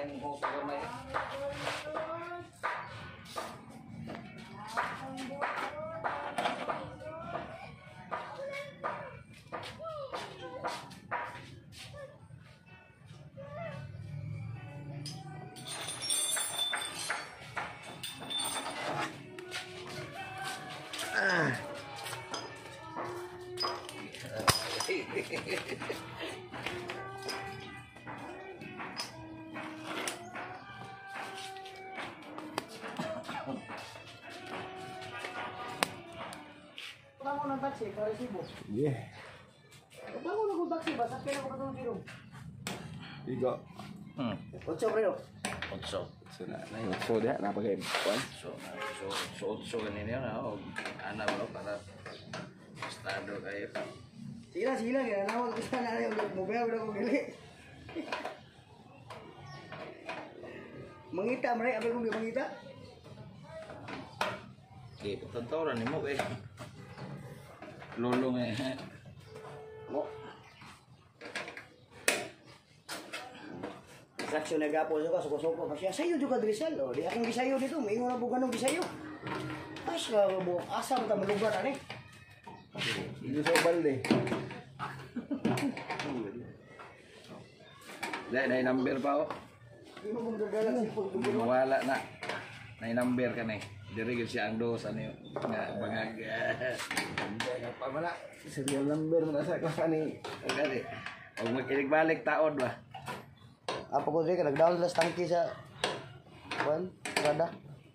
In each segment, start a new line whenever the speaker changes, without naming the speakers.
yang kung sa gamay.
Bangun ng taxi, para Cebu.
Yeah.
Bangun ng taxi, basta kaya ako patulong dito.
Igo.
Otso, pre.
Otso.
So na so dia na pagay kuan.
So ganyan yun. Anak mo para estado kayo.
Sila, ginanawa ko sa nanay yung mobile ko gali. Mangita, maray, abay kong mangita.
Okay, patantawaran ni mo eh. Lulong eh.
Mo. Saksyon na gapo sa suko-suko pa siya. Sayo juga Rizal. O, di akong gisayo dito. May ingon na bukan ng gisayo. Pas ka mo, asa mo ta malugar ani.
Igo sa balde.
Dahil number pa ako.
Di mo kong gagalang sipon.
Wala na. May number ka na eh. Diri gyud siya ang dos ano yun. Nga bangag.
Pa mala serial number man sa kani.
Gani. Og makinig balik taon ba.
Apa ko diri ka nag-down last tangki sa kuan, rada.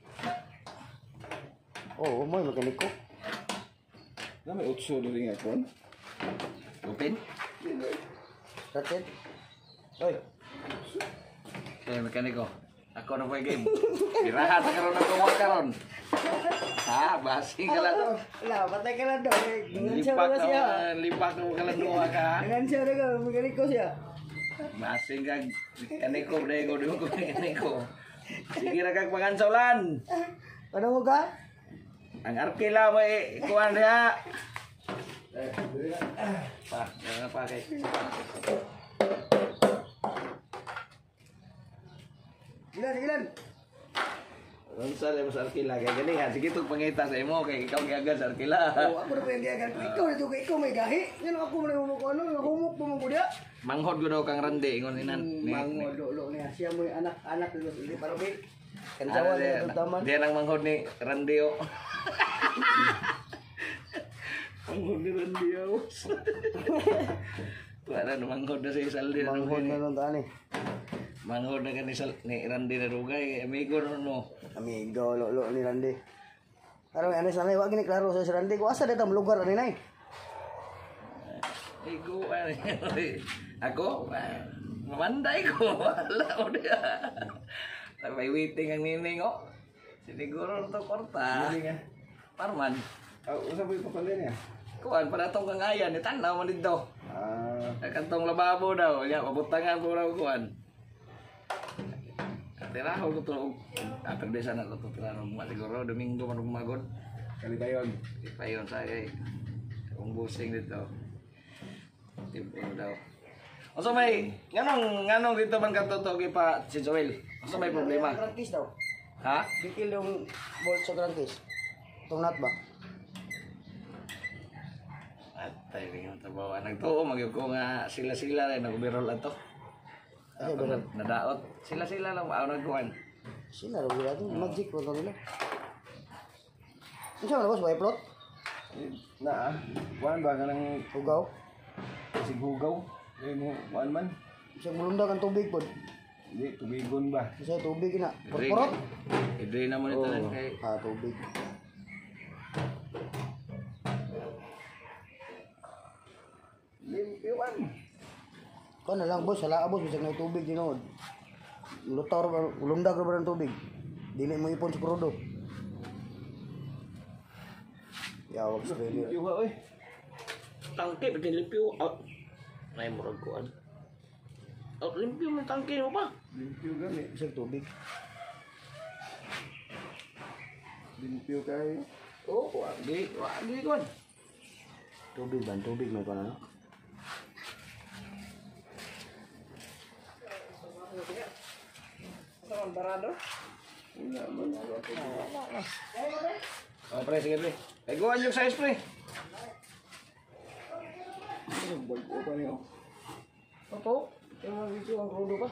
Oh, mo mekaniko.
Na may utso diri nga kuan.
Open.
Rated. Oy,
Eh mekaniko. Ako na ko'y game. Irahat sa karon ako wa karon. Ha, basi ka lang.
lah, patay ka lang daw. Dengan siya na siya.
Lipak mo ka lang duwa ka.
Dengan siya na ka, mekaniko siya.
Basi ka mekaniko dai ko dimo ko mekaniko. Sige ra kag pangansolan.
Ano mo ka?
Ang arkila mo kuan dia. Pa, jangan pakai.
Ilan.
Unsa le sa arkila kay gani ha sige tug pangita sa imo kay ikaw giaga sa arkila.
Oh, ako na pa yung giyagan ko. Ikaw nito, ikaw may gahi. Yan ako mo na humuk ano, humuk po mo ko diya.
Manghod ko daw kang rande ingon inan.
Mango, lo niya. Siya mo yung anak dito. Hindi para may kansawa niya ito taman.
Dia nang manghod ni Randio. Manghod ni Randio. Wala na manghod na sa Isaldi.
Manghod na lang taan eh.
Manghod na ka ni Randy na rugay. Amigo ron mo.
Amigo, lo ni Randy. Araw ano sa nanay, wag ni klaro sa Randy ko. Asa dito lugar ani nay?
Amigo, ako, mamanday ko. Wala ko dia. May waiting ang nining ko. Siniguro to korta.
Dili nga.
Parman.
Usa po ipapalin niya.
Kuan para tong kangayan ni tanaw man dito. Kantong lababo daw, ya pabutangan ko raw kuan. Tiraho ko to. Atag desa na ko to tiraho mo siguro Domingo man magod.
Kalipayon.
Payon saya. Kung busing dito. Tipo daw. Oso may nganong dito man katuto kay pa si Joel. Oso may problema.
Grandkiss daw.
Ha?
Bikil yung bolt sa grandkiss. Itong nut ba?
At tayo yung trabaho. Nagtuo magyug ko nga sila-sila rin nag-birol ato.
Ay, birol.
Nadaot. Sila-sila lang maaw nagkuhan.
Sila raw gila to. Magic ko nila. Ano siya boss, plot?
Na kuan ba kanang
Hugaw.
sighugaw. Dili mo kuan man.
Siya mulundag ang tubig po.
Di tubigon ba.
Siya tubig na. Porporot.
Idri naman ito lang kay
Tubig.
Limpiwan.
Kau na lang boss, hala boss, bisag na tubig dinod. Lutor ba, ulundag ba ng tubig? Dili mo ipon sa krudo. Yawag sa pwede.
Limpyo ka oy.
tangke pati limpyo out. Nay murag kuan. Out limpyo man tangke mo pa.
Limpyo gani.
Bisag tubig.
Limpyo kay.
Oh, wagi kuan.
Tubig ban, tubig may kana.
naman, barado. Wala man ako.
Oh, pre, sige, pre. Peguan yung size, pre.
Bago pa niyo.
Opo. Yung mga video ang rudo pa.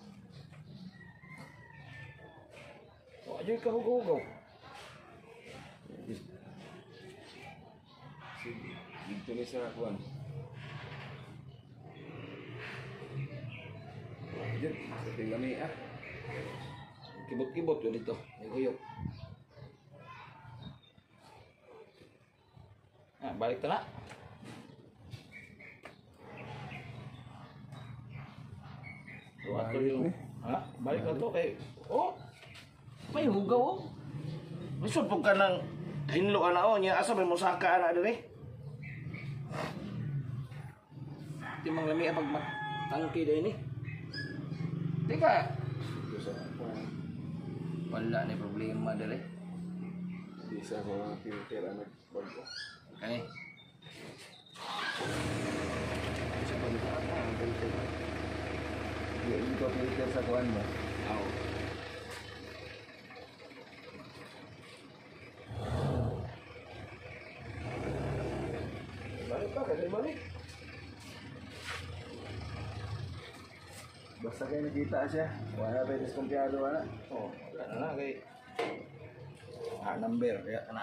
Oh, ajoy ka hugaw-hugaw.
Sige, dito ni sa kuwan. Diyan, sa tingami ah.
Kibot-kibot yun dito. May guyok. Ah, balik ta na. Ato yung... Ha? Balik na to kay... Oh! May hugaw oh. May supog ka ng... Hinlo ka na oh. Niya asa may musaka na doon eh. Di mang lami pag matangki din eh. Di ka?
Dito sa kuwan.
Wala na problema doon eh.
Di sa mga filter ang nagbago.
Kani?
Sa pagkakas na ang filter. Hindi ko filter sa kuwan mo.
Oo.
Balik pa, kasi balik. Basta kayo nakita siya. Wala pa yung diskumpiyado, wala.
Oh, wala na lang kay... number, kaya na.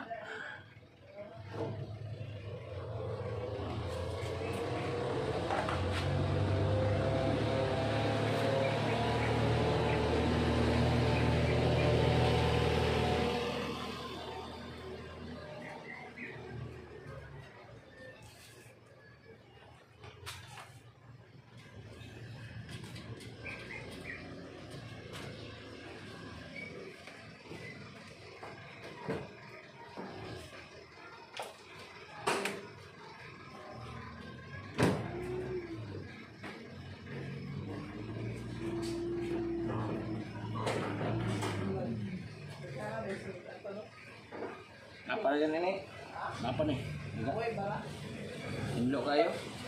Apa na yan ini? Apa nih? Hinlo kayo?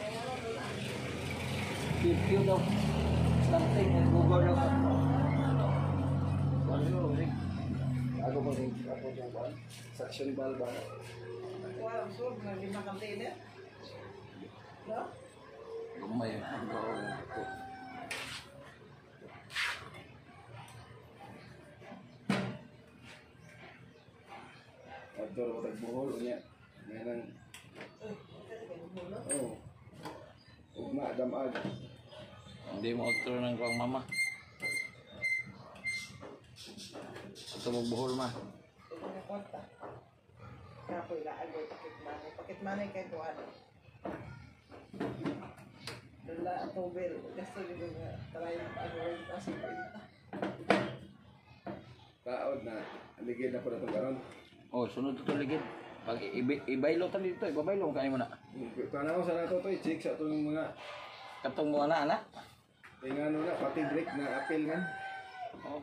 Review daw. Something in Google daw. Ano rin?
Ako po rin. Ako dyan ba? Suction valve ba?
Gumay.
Outdoor ko tagbuhol. Unya. Ngayon. Oo. Ugma, damag.
Hindi mo outro ng kong mama. Ito mo buhol ma.
Kapoy la agoy pakit manay kay ko ano. Dala October gasto gyud nga try agoy kasi
Taod na. Aligid na po na itong karon.
Oh, sunod ito ligid. Pag ibaylo ta dito, ibabaylo kayo mo na.
Tanaw sa nato to. I-check sa itong mga
Katong mo na anak.
tingano na. Pati brake na apil man.
Oh.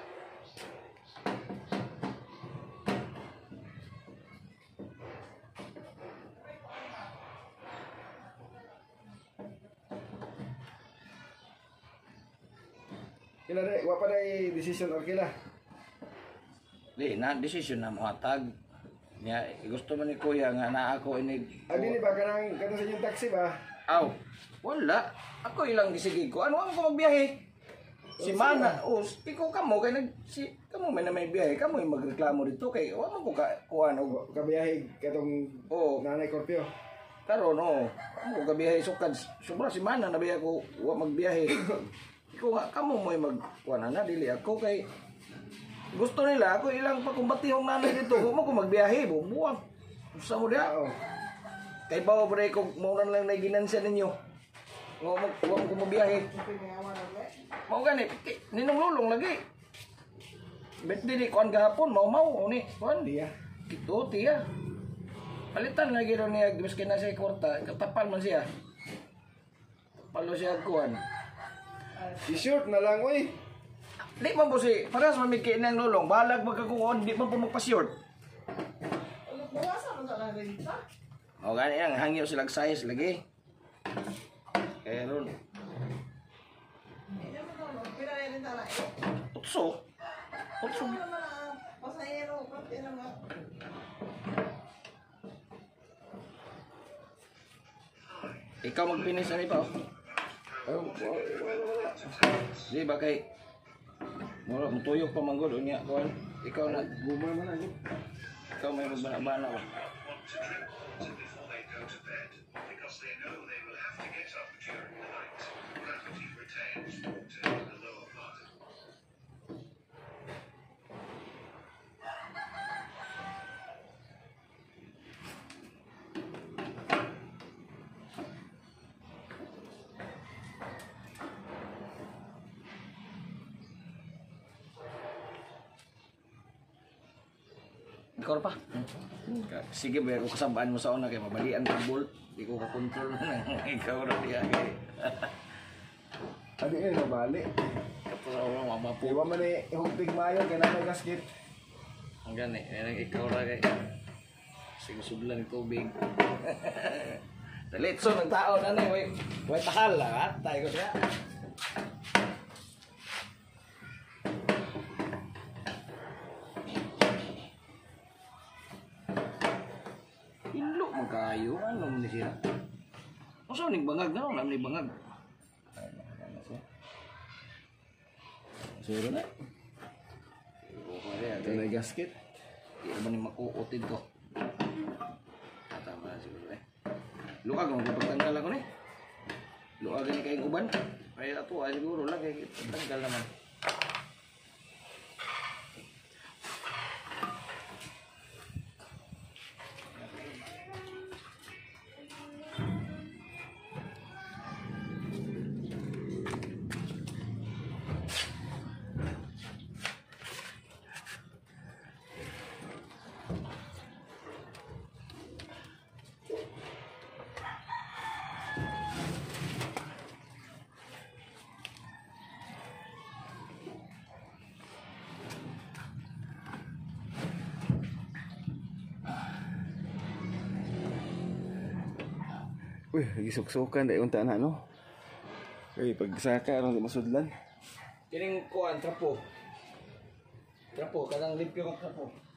Kila rin. Wapa na decision or kila.
Di na decision na mo hatag. Nya gusto man ni kuya nga na ako inig.
Adi ni ba kanang sa inyong taxi ba?
Aw, wala. Ako ilang gisigig ko. Ano ako magbiyahe? Si Mana, ikaw kamo kay kamo may na may biyahe, kamo yung magreklamo dito kay wa man ko ka kuan og
Kabiyahig katong nanay Korpyo.
karon Amo ko biyahe sukad. Sobra si Mana na biya ko wa magbiyahe. Ikaw nga kamo mo mag kuan na dili ako kay gusto nila ako ilang pakumbatihong nanay dito, wa mo ko magbiyahe, bubuang. Sa mo dia?
Oo.
Kay bawa pre ko mo lang na ginansya ninyo. Wa mo ko mabiyahe. Mau gani, ninong lulong lagi. Bet di kuan gahapon mau ni kuan
Dia.
gitu tiya. Palitan lagi ron niya miskin na siya kwarta, katapal man siya. Palo siya kuan.
T-shirt na lang oy.
Di man po si paras mamiki nang lulong, balag magkakuon, di man po magpa-short.
Bawasan mo sa renta.
O gani ang hangyo silang size lagi. Kaya ron.
Pila na renta na.
Otso. Otso.
Ano naman ang pasahero, pati naman.
Ikaw magpinis ani pa. Di ba kay mura mutuyok pa manggod unya kuan. Ikaw na
Gumay man lagi.
ikaw may magbana-bana ko. Ikaw pa. Sige ba ako kasabaan mo sa una kay mabalian kang bolt. Di ko ka-control na ikaw ra diya.
Adi eh, nabali.
Tapos ako mamapu.
Iwa man eh, hugpig mayo, kaya na may gasket.
Ang gani, yan ang ikaw ra kay. Sige sublan ng tubig. Dalitso ng tao na ni, way tahal lang, tayo ko siya. Inlo man kayo, ano man siya? Ano sa ning bangag na, naman ni bangag. Suro na.
Ito na yung gasket.
Di naman yung makuutid ko. Tama na siguro eh. Luag ang pagtanggal ako ni. Luag ni kayong uban. Ay ato ay siguro lang kay tanggal naman.
Uy, gisuksukan dahil unta na, no? Uy, pagsaka, ano, di masudlan.
Kining kuan trapo. Trapo kanang limpyo ng trapo.